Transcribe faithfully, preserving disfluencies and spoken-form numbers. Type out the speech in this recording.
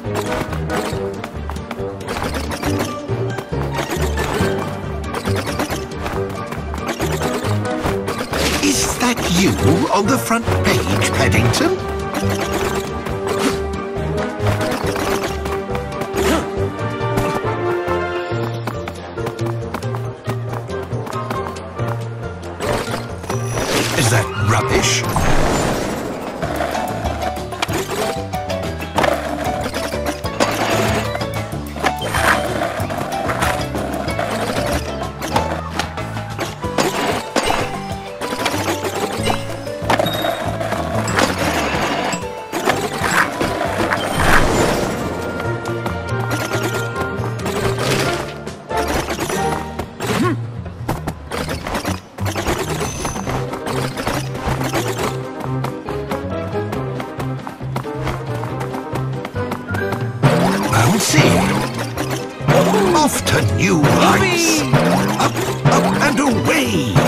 Is that you on the front page, Paddington? Is that rubbish? Off to new heights! Up, up and away!